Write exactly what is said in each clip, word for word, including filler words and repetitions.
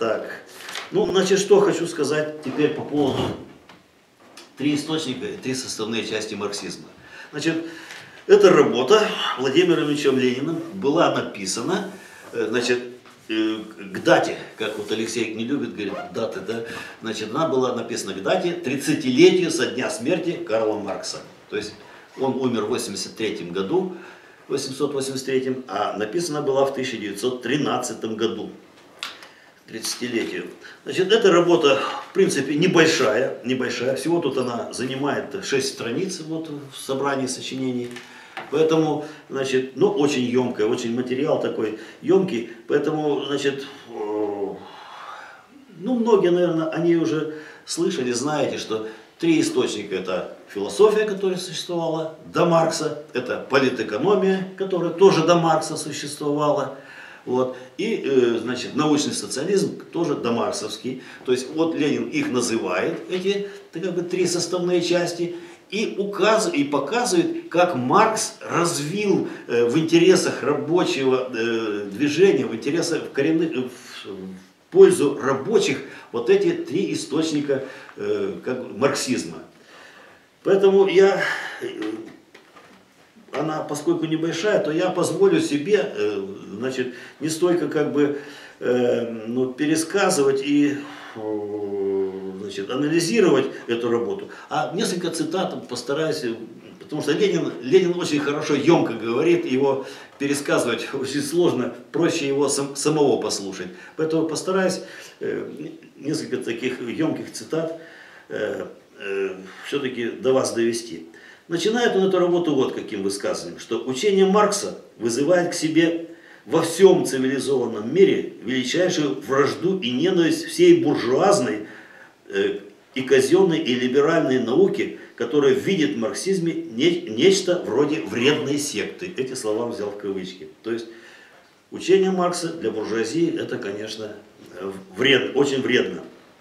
Так, ну, значит, что хочу сказать теперь по поводу три источника и три составные части марксизма. Значит, эта работа Владимиром Ильичем Лениным была написана, значит, к дате, как вот Алексей не любит, говорит, даты, да, значит, она была написана к дате тридцатилетию со дня смерти Карла Маркса. То есть он умер в восемьдесят третьем году, восемьсот восемьдесят третьем, а написана была в тысяча девятьсот тринадцатом году, тридцатилетию. Значит, эта работа, в принципе, небольшая, небольшая, всего тут она занимает шесть страниц вот, в собрании сочинений. Поэтому, значит, ну, очень емкая, очень материал такой емкий, поэтому, значит, ну, многие, наверное, они уже слышали, знаете, что три источника — это философия, которая существовала до Маркса, это политэкономия, которая тоже до Маркса существовала, вот, и, значит, научный социализм тоже до марксовский. То есть, вот Ленин их называет, эти, как бы, три составные части, и указывает, и показывает, как Маркс развил э, в интересах рабочего э, движения, в интересах в коренных, в, в пользу рабочих вот эти три источника э, как бы, марксизма. Поэтому я, э, она, поскольку небольшая, то я позволю себе, э, значит, не столько как бы э, ну, пересказывать и значит, анализировать эту работу, а несколько цитат постараюсь, потому что Ленин, Ленин очень хорошо, емко говорит, его пересказывать очень сложно, проще его сам, самого послушать. Поэтому постараюсь э, несколько таких емких цитат э, э, все-таки до вас довести. Начинает он эту работу вот каким высказыванием, что учение Маркса вызывает к себе во всем цивилизованном мире величайшую вражду и ненависть всей буржуазной э, и казенной и либеральной науки, которая видит в марксизме не, нечто вроде вредной секты. Эти слова взял в кавычки. То есть учение Маркса для буржуазии это, конечно, вред, очень вредно.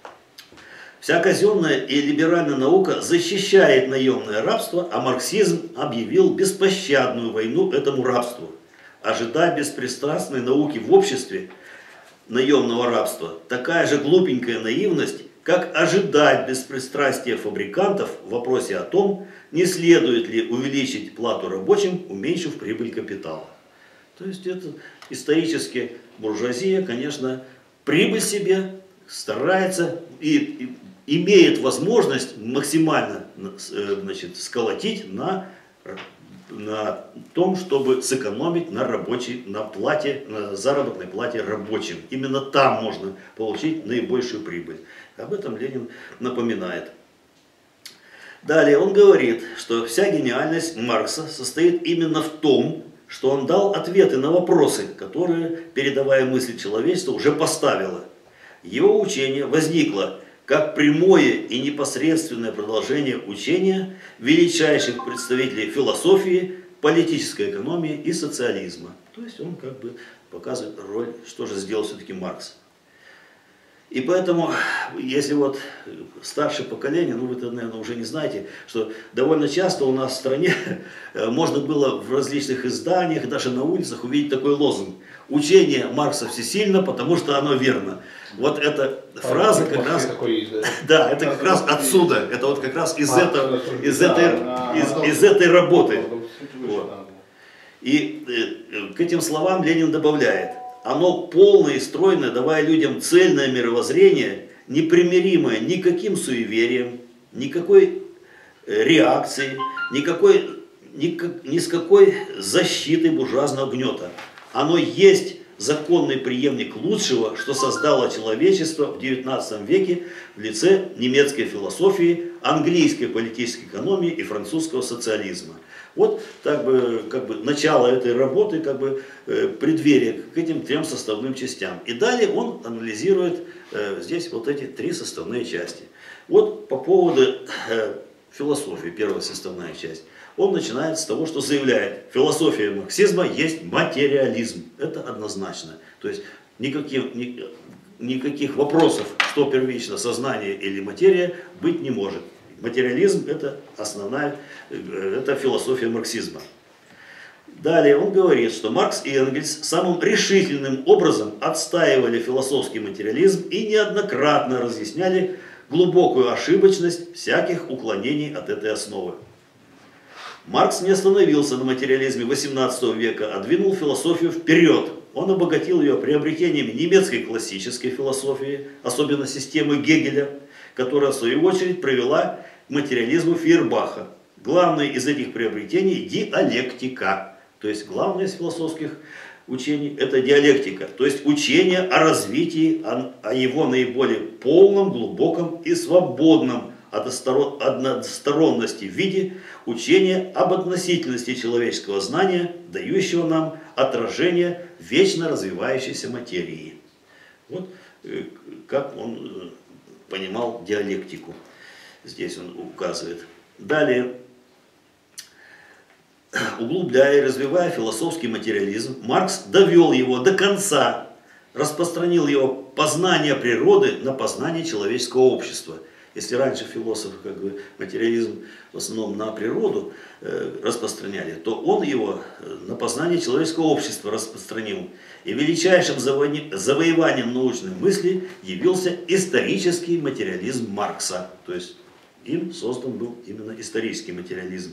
Вся казенная и либеральная наука защищает наемное рабство, а марксизм объявил беспощадную войну этому рабству. Ожидая беспристрастной науки в обществе наемного рабства, такая же глупенькая наивность, как ожидать беспристрастия фабрикантов в вопросе о том, не следует ли увеличить плату рабочим, уменьшив прибыль капитала. То есть это исторически буржуазия, конечно, прибыль себе старается и, и имеет возможность максимально, значит, сколотить на на том, чтобы сэкономить на рабочей, на плате, на заработной плате рабочим. Именно там можно получить наибольшую прибыль. Об этом Ленин напоминает. Далее он говорит, что вся гениальность Маркса состоит именно в том, что он дал ответы на вопросы, которые передовая мысль человечества уже поставила. Его учение возникло как прямое и непосредственное продолжение учения величайших представителей философии, политической экономии и социализма. То есть он как бы показывает роль, что же сделал все-таки Маркс. И поэтому, если вот старшее поколение, ну вы это, наверное, уже не знаете, что довольно часто у нас в стране можно было в различных изданиях, даже на улицах увидеть такой лозунг: «Учение Маркса всесильно, потому что оно верно». Вот эта фраза как раз, да, это как раз отсюда, это вот как раз из этого, из этой, из, из этой работы. Вот. И э, к этим словам Ленин добавляет: оно полное и стройное, давая людям цельное мировоззрение, непримиримое никаким суеверием, никакой реакцией, никакой, ни, ни с какой защитой буржуазного гнета. Оно есть законный преемник лучшего, что создало человечество в девятнадцатом веке в лице немецкой философии, английской политической экономии и французского социализма. Вот так бы, как бы начало этой работы, как бы э, преддверие к этим трем составным частям. И далее он анализирует э, здесь вот эти три составные части. Вот по поводу э, философии, первая составная часть. Он начинает с того, что заявляет: философия марксизма есть материализм. Это однозначно. То есть никаких, ни, никаких вопросов, что первично, сознание или материя, быть не может. Материализм — это основная, это философия марксизма. Далее он говорит, что Маркс и Энгельс самым решительным образом отстаивали философский материализм и неоднократно разъясняли глубокую ошибочность всяких уклонений от этой основы. Маркс не остановился на материализме восемнадцатого века, а двинул философию вперед. Он обогатил ее приобретениями немецкой классической философии, особенно системы Гегеля, которая в свою очередь привела к материализму Фейербаха. Главное из этих приобретений – диалектика. То есть главное из философских учений – это диалектика. То есть учение о развитии, о, о его наиболее полном, глубоком и свободном от односторонности в виде учения об относительности человеческого знания, дающего нам отражение вечно развивающейся материи. Вот как он понимал диалектику. Здесь он указывает. Далее. Углубляя и развивая философский материализм, Маркс довел его до конца, распространил его познание природы на познание человеческого общества. Если раньше философы как бы, материализм в основном на природу э, распространяли, то он его на познание человеческого общества распространил. И величайшим заво- завоеванием научной мысли явился исторический материализм Маркса. То есть им создан был именно исторический материализм.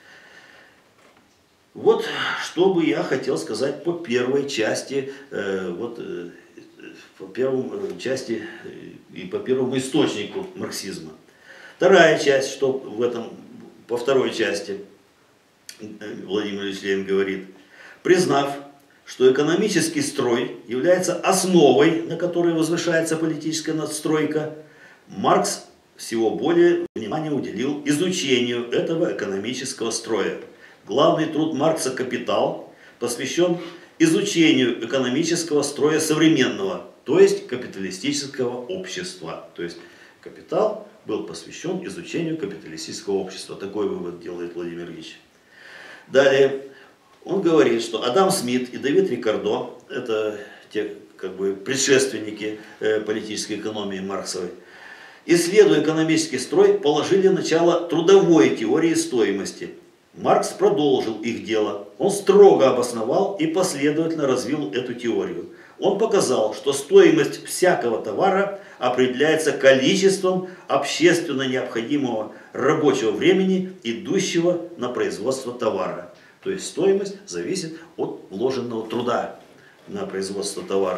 Вот что бы я хотел сказать по первой части, э, вот, э, по первой части э, и по первому источнику марксизма. Вторая часть, что в этом, по второй части Владимир Ильич Ленин говорит, признав, что экономический строй является основой, на которой возвышается политическая надстройка, Маркс всего более внимания уделил изучению этого экономического строя. Главный труд Маркса «Капитал» посвящен изучению экономического строя современного, то есть капиталистического общества. То есть «Капитал» был посвящен изучению капиталистического общества. Такой вывод делает Владимир Ильич. Далее он говорит, что Адам Смит и Давид Рикардо, это те как бы предшественники э, политической экономии марксовой, исследуя экономический строй, положили начало трудовой теории стоимости. Маркс продолжил их дело. Он строго обосновал и последовательно развил эту теорию. Он показал, что стоимость всякого товара определяется количеством общественно необходимого рабочего времени, идущего на производство товара. То есть стоимость зависит от вложенного труда на производство товара.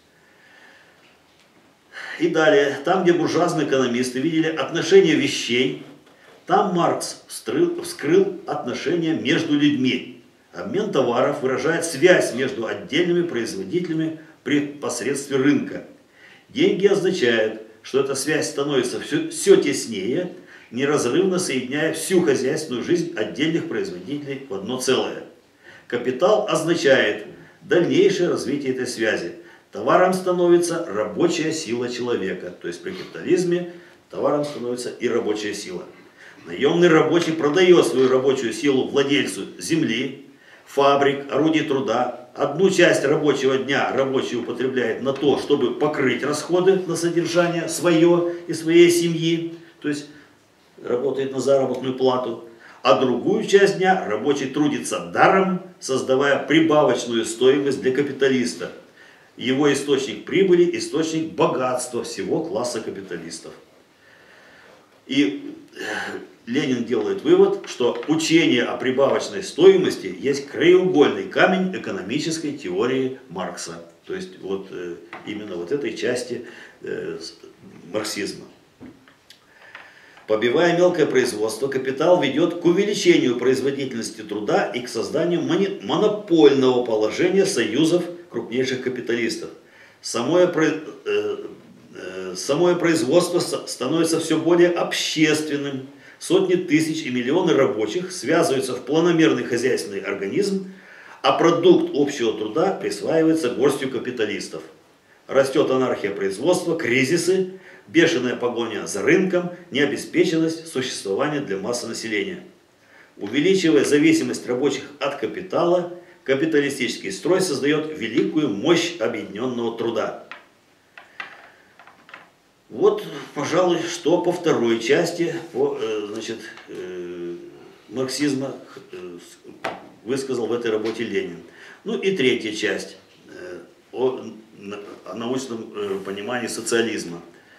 И далее, там, где буржуазные экономисты видели отношения вещей, там Маркс вскрыл, вскрыл отношения между людьми. Обмен товаров выражает связь между отдельными производителями при посредстве рынка. Деньги означают, что эта связь становится все, все теснее, неразрывно соединяя всю хозяйственную жизнь отдельных производителей в одно целое. Капитал означает дальнейшее развитие этой связи. Товаром становится рабочая сила человека. То есть при капитализме товаром становится и рабочая сила. Наемный рабочий продает свою рабочую силу владельцу земли, фабрик, орудий труда. Одну часть рабочего дня рабочий употребляет на то, чтобы покрыть расходы на содержание свое и своей семьи, то есть работает на заработную плату. А другую часть дня рабочий трудится даром, создавая прибавочную стоимость для капиталиста. Его источник прибыли, источник богатства всего класса капиталистов. И Ленин делает вывод, что учение о прибавочной стоимости есть краеугольный камень экономической теории Маркса. То есть вот э, именно вот этой части э, марксизма. Побивая мелкое производство, капитал ведет к увеличению производительности труда и к созданию монопольного положения союзов крупнейших капиталистов. Самое, э, э, самое производство становится все более общественным. Сотни тысяч и миллионы рабочих связываются в планомерный хозяйственный организм, а продукт общего труда присваивается горстью капиталистов. Растет анархия производства, кризисы, бешеная погоня за рынком, необеспеченность существования для массы населения. Увеличивая зависимость рабочих от капитала, капиталистический строй создает великую мощь объединенного труда. Вот, пожалуй, что по второй части по, значит, марксизма высказал в этой работе Ленин. Ну и третья часть э, о, о научном э, понимании социализма.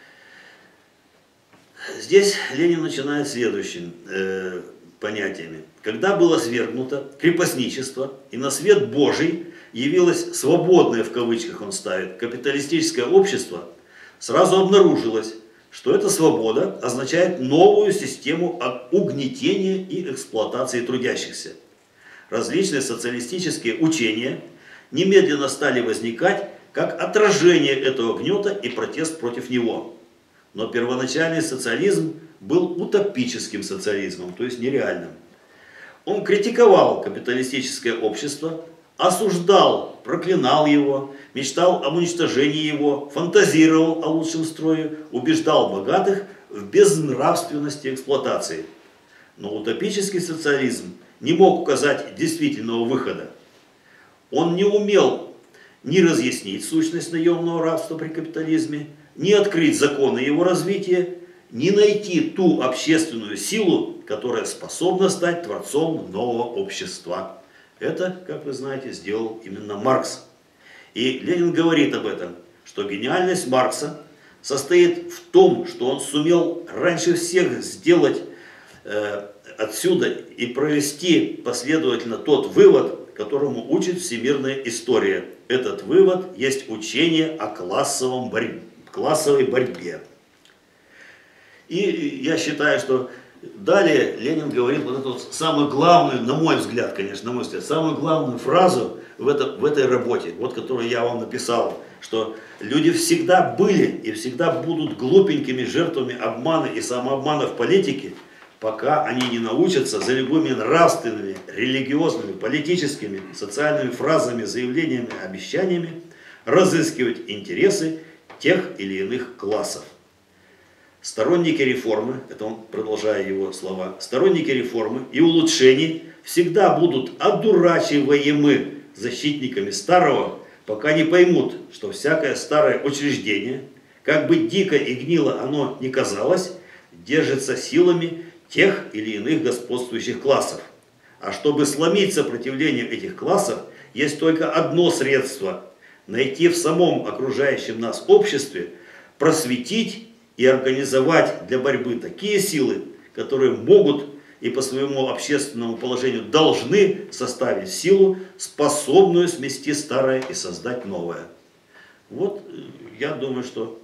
Здесь Ленин начинает следующим э, понятиями. Когда было свергнуто крепостничество и на свет Божий явилось свободное, в кавычках он ставит, капиталистическое общество, сразу обнаружилось, что эта свобода означает новую систему угнетения и эксплуатации трудящихся. Различные социалистические учения немедленно стали возникать как отражение этого гнета и протест против него. Но первоначальный социализм был утопическим социализмом, то есть нереальным. Он критиковал капиталистическое общество, осуждал, проклинал его, мечтал об уничтожении его, фантазировал о лучшем строе, убеждал богатых в безнравственности эксплуатации. Но утопический социализм не мог указать действительного выхода. Он не умел ни разъяснить сущность наемного рабства при капитализме, ни открыть законы его развития, ни найти ту общественную силу, которая способна стать творцом нового общества. Это, как вы знаете, сделал именно Маркс. И Ленин говорит об этом, что гениальность Маркса состоит в том, что он сумел раньше всех сделать э, отсюда и провести последовательно тот вывод, которому учит всемирная история. Этот вывод есть учение о классовом борь... классовой борьбе. И я считаю, что далее Ленин говорит вот эту вот самую главную, на мой взгляд, конечно, на мой взгляд, самую главную фразу в, это, в этой работе, вот которую я вам написал, что люди всегда были и всегда будут глупенькими жертвами обмана и самообмана в политике, пока они не научатся за любыми нравственными, религиозными, политическими, социальными фразами, заявлениями, обещаниями разыскивать интересы тех или иных классов. Сторонники реформы, это он, продолжая его слова, сторонники реформы и улучшений всегда будут одурачиваемы защитниками старого, пока не поймут, что всякое старое учреждение, как бы дико и гнило оно ни казалось, держится силами тех или иных господствующих классов. А чтобы сломить сопротивление этих классов, есть только одно средство – найти в самом окружающем нас обществе, просветить и организовать для борьбы такие силы, которые могут и по своему общественному положению должны составить силу, способную смести старое и создать новое. Вот я думаю, что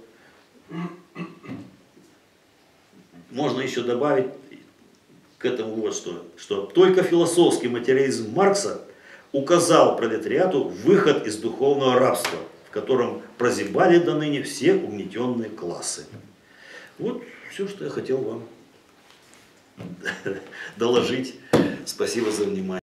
можно еще добавить к этому вот что, что только философский материализм Маркса указал пролетариату выход из духовного рабства, в котором прозябали до ныне все угнетенные классы. Вот все, что я хотел вам доложить. Спасибо за внимание.